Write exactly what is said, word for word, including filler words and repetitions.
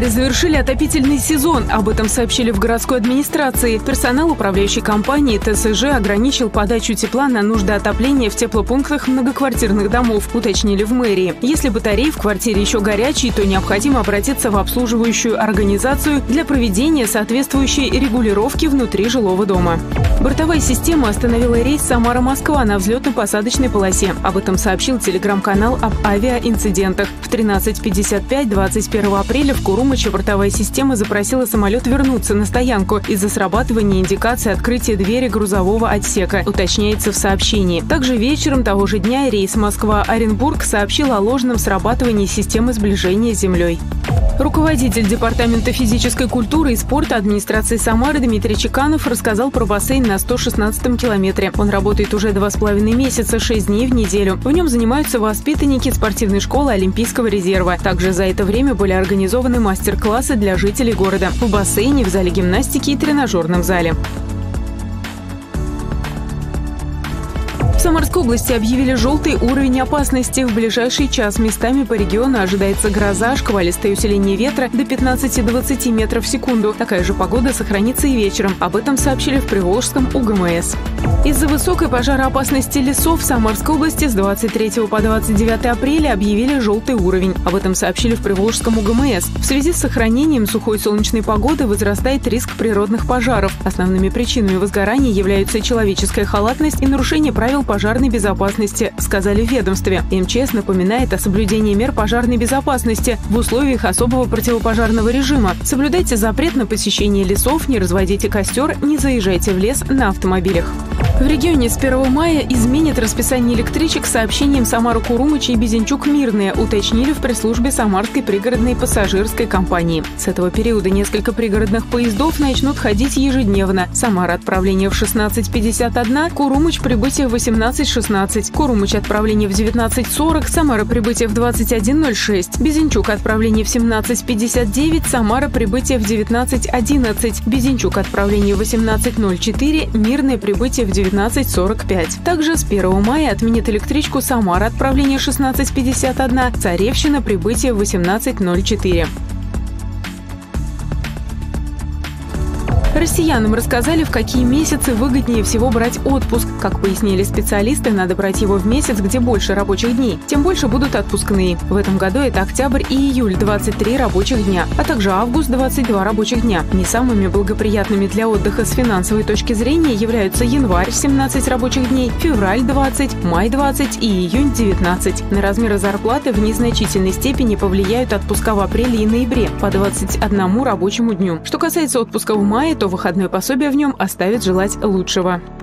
Самаре завершили отопительный сезон. Об этом сообщили в городской администрации. Персонал управляющей компании Тэ Эс Жэ ограничил подачу тепла на нужды отопления в теплопунктах многоквартирных домов, уточнили в мэрии. Если батареи в квартире еще горячие, то необходимо обратиться в обслуживающую организацию для проведения соответствующей регулировки внутри жилого дома. Бортовая система остановила рейс Самара-Москва на взлетно-посадочной полосе. Об этом сообщил телеграм-канал об авиаинцидентах. В тринадцать пятьдесят пять двадцать первого апреля в Курумыче бортовая система запросила самолет вернуться на стоянку из-за срабатывания индикации открытия двери грузового отсека, уточняется в сообщении. Также вечером того же дня рейс Москва-Оренбург сообщил о ложном срабатывании системы сближения с землей. Руководитель Департамента физической культуры и спорта администрации Самары Дмитрий Чеканов рассказал про бассейн на сто шестнадцатом километре. Он работает уже два с половиной месяца, шесть дней в неделю. В нем занимаются воспитанники спортивной школы Олимпийского резерва. Также за это время были организованы мастер-классы для жителей города в бассейне, в зале гимнастики и тренажерном зале. В Самарской области объявили желтый уровень опасности. В ближайший час местами по региону ожидается гроза, шквалистое усиление ветра до пятнадцати-двадцати метров в секунду. Такая же погода сохранится и вечером. Об этом сообщили в Приволжском У Гэ Эм Эс. Из-за высокой пожароопасности лесов в Самарской области с двадцать третьего по двадцать девятое апреля объявили желтый уровень. Об этом сообщили в Приволжском У Гэ Эм Эс. В связи с сохранением сухой солнечной погоды возрастает риск природных пожаров. Основными причинами возгорания являются человеческая халатность и нарушение правил пожарной безопасности, сказали в ведомстве. Эм Че Эс напоминает о соблюдении мер пожарной безопасности в условиях особого противопожарного режима. Соблюдайте запрет на посещение лесов, не разводите костер, не заезжайте в лес на автомобилях. В регионе с первого мая изменят расписание электричек с сообщением Самара-Курумыч и Безенчук-Мирные, уточнили в пресс-службе Самарской пригородной пассажирской компании. С этого периода несколько пригородных поездов начнут ходить ежедневно. Самара — отправление в шестнадцать пятьдесят один, Курумыч — прибытие в восемнадцать шестнадцать, Курумыч — отправление в девятнадцать сорок, Самара — прибытие в двадцать один ноль шесть, Безенчук — отправление в семнадцать пятьдесят девять, Самара — прибытие в девятнадцать одиннадцать, Безенчук — отправление в восемнадцать ноль четыре, Мирное — прибытие в девятнадцать сорок пять. Также с первого мая отменят электричку Самара — отправление шестнадцать пятьдесят один, Царевщина — прибытие в восемнадцать ноль четыре. Россиянам рассказали, в какие месяцы выгоднее всего брать отпуск. Как пояснили специалисты, надо брать его в месяц, где больше рабочих дней. Тем больше будут отпускные. В этом году это октябрь и июль – двадцать три рабочих дня, а также август – двадцать два рабочих дня. Не самыми благоприятными для отдыха с финансовой точки зрения являются январь – семнадцать рабочих дней, февраль – двадцать, май – двадцать и июнь – девятнадцать. На размеры зарплаты в незначительной степени повлияют отпуска в апреле и ноябре по двадцати одному рабочему дню. Что касается отпуска в мае, то выходное пособие в нем оставит желать лучшего.